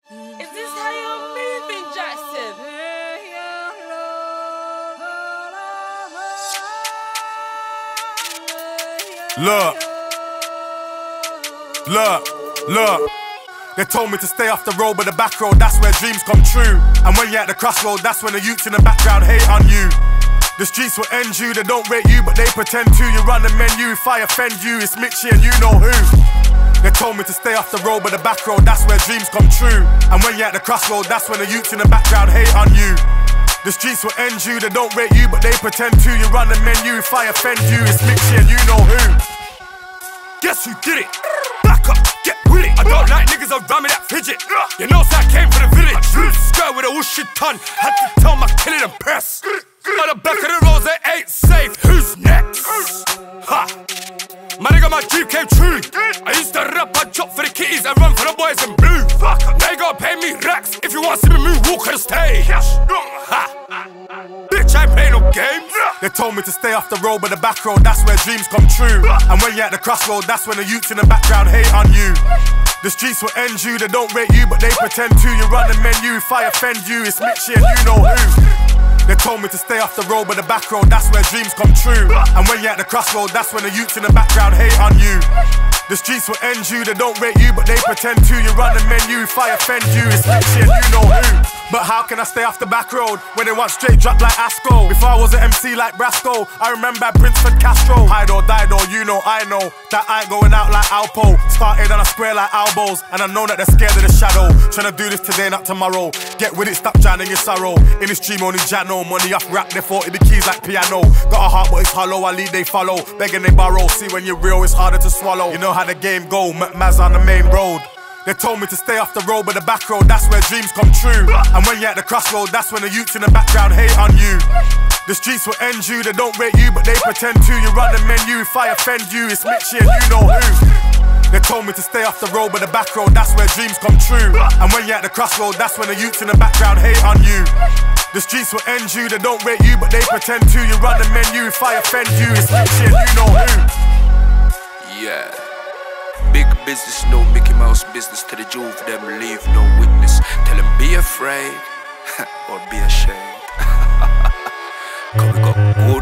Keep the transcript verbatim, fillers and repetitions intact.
Is this how you're moving, Jackson? Look, look, look. They told me to stay off the road, but the back road, that's where dreams come true. And when you're at the crossroad, that's when the youths in the background hate on you. The streets will end you, they don't rate you, but they pretend to. You run the menu, if I offend you, it's Mitchie and you know who. They told me to stay off the road, but the back road, that's where dreams come true. And when you're at the crossroad, that's when the youths in the background hate on you. The streets will end you, they don't rate you, but they pretend to. You run the menu, if I offend you, it's Mitchie and you know who. Guess who did it? Back up, get with it. I don't like niggas around me that fidget. You know, so I came from the village. Skirt with a whoosh ton. Had to tell my killing and press. On the back of the roads, they ain't safe. Who's next? Ha! My nigga, my dream came true. I used to rap and chop for the kitties and run for the boys in blue. Now you gotta pay me racks if you want to see me move, walk on the stage. Ha! Bitch, I ain't play no games. They told me to stay off the road, but the back road, that's where dreams come true. And when you're at the crossroad, that's when the youths in the background hate on you. The streets will end you, they don't rate you, but they pretend to. You run the menu, if I offend you, it's Mitchie and you know who. They told me to stay off the road, but the back road, that's where dreams come true. And when you're at the crossroad, that's when the youths in the background hate on you. The streets will end you, they don't rate you, but they pretend to. You run the menu, if I offend you, it's Mitchie and you know who. But how can I stay off the back road when they want straight drop like Asco? Before I was an M C like Brasco, I remember Princeton Castro. Hide or die though, you know I know that I ain't going out like Alpo. Started on a square like elbows, and I know that they're scared of the shadow. Tryna do this today, not tomorrow. Get with it, stop drowning your sorrow. In this dream only Jano, money off rap, they thought it be keys like piano. Got a heart but it's hollow, I lead they follow. Begging they borrow, see when you're real it's harder to swallow. You know how the game go, Maz on the main road. They told me to stay off the road, but the back road, that's where dreams come true. And when you're at the crossroad, that's when the youths in the background hate on you. The streets will end you, they don't rate you, but they pretend to. You run the menu, if I offend you, it's Mitchie and you know who. They told me to stay off the road, but the back road, that's where dreams come true. And when you're at the crossroad, that's when the youths in the background hate on you. The streets will end you, they don't rate you, but they pretend to. You run the menu, if I offend you, it's Mitchie and you know who. Yeah. Big business, no Mickey Mouse business. To the jewel for them, leave no witness. Tell them be afraid or be ashamed. Cause we got good